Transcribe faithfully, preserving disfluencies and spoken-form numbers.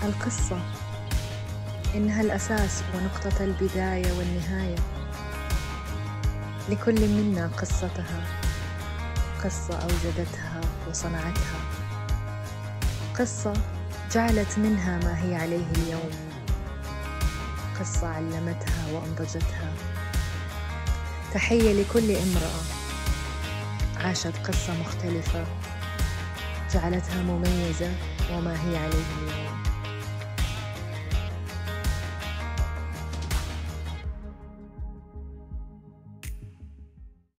القصة إنها الأساس ونقطة البداية والنهاية. لكل منا قصتها، قصة أوجدتها وصنعتها، قصة جعلت منها ما هي عليه اليوم، قصة علمتها وأنضجتها. تحية لكل امرأة عاشت قصة مختلفة جعلتها مميزة وما هي عليه اليوم.